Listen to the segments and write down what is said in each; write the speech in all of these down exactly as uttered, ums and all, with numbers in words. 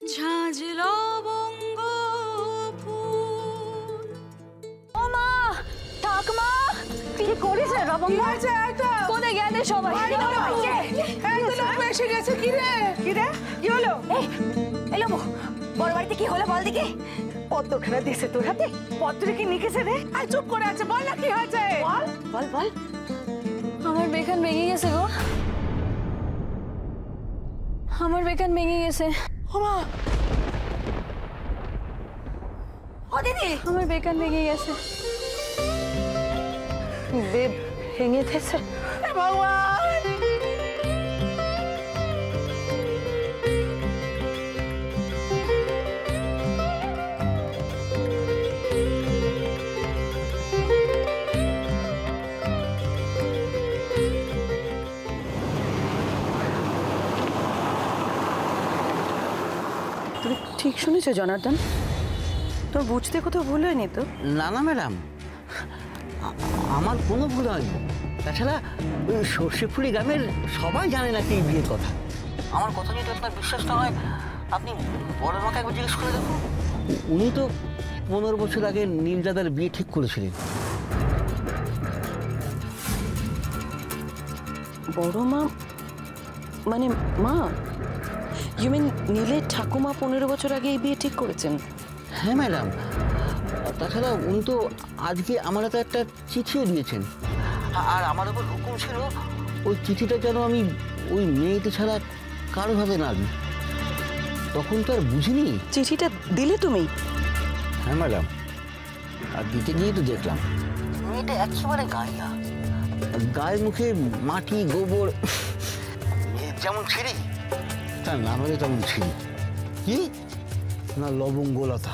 ঝাঁঝ লবঙ্গ ফুল। ও মা, ঠাকুমা, কি করিস রে লবঙ্গ? কোথায় গেলে সবাই? এসে গেছে। কি রে কি রে কি হলো? এলো বড় বাড়িতে কি হলো বল দেখি। পত্রখানা দিয়েছে তোর হাতে? পত্রে কি লিখেছে রে? আর চুপ করে আছে, বল না কি হয়েছে? বল বল বল। আমার বেকান ভেঙে গেছে গো, আমার বেকান ভেঙে গেছে। ও মা, ও দিদি, আমার বেকান ভেঙে গেছে। বেব ভেঙে গেছে? ভগবান, ঠিক শুনেছো জনার্দন? তোর বুঝতে কোথাও ভুল হয়নি তো? না না ম্যাডাম, আমার কোনো ভুল হয়নি। তাছাড়া ওই সর্ষেফুলি গ্রামের সবাই জানে না এই বিয়ের কথা। আমার কথা যদি আপনার বিশ্বাস না হয়, আপনি বড় মাকে একবার জিজ্ঞেস করে দেখুন। উনি তো পনেরো বছর আগে নীল দাদার বিয়ে ঠিক করেছিলেন। বড় মা মানে মা? ইউ মিন নীলের ঠাকুমা পনেরো বছর আগে এই বিয়ে ঠিক করেছেন? হ্যাঁ ম্যাডাম, তাছাড়া উনি তো আজকে আমার হাতে একটা চিঠিও দিয়েছেন, আর আমার ওপর হুকুম ছিল ওই চিঠিটা যেন আমি ওই মেয়েতে ছাড়া কারোভাবে না দিই। তখন তো আর বুঝিনি। চিঠিটা দিলে তুমি? হ্যাঁ ম্যাডাম, আর দিতে গিয়ে তো দেখলাম মেয়েটা একেবারে গাইয়া, গায়ের মুখে মাটি গোবর যেমন ছিঁড়ি, তার নামে তেমন ছিঁড়ি। কি না লবঙ্গলতা।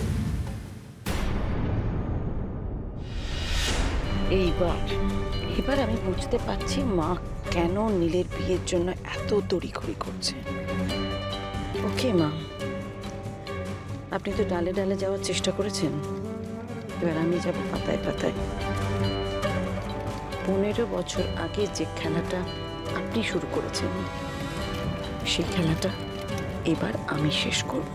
এইবার এবার আমি বুঝতে পারছি মা কেন নীলের বিয়ের জন্য এত তড়িঘড়ি করছে। ওকে মা, আপনি তো ডালে ডালে যাওয়ার চেষ্টা করেছেন, এবার আমি যাব পাতায় পাতায়। পনেরো বছর আগে যে খেলাটা আপনি শুরু করেছেন, সেই খেলাটা এবার আমি শেষ করব।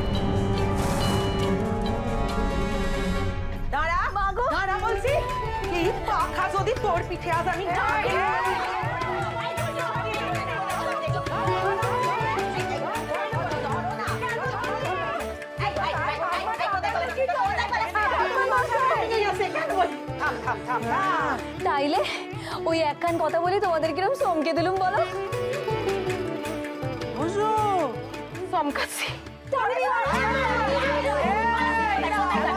দাঁড়া মাগো, দাঁড়া বলছি। কি পাখা যদি তোর পিঠে আজ আমি তাইলে ওই এক কান কথা বলি তোমাদের কিরম চমকে দিলুম বলো? বুঝো চমকাচ্ছি।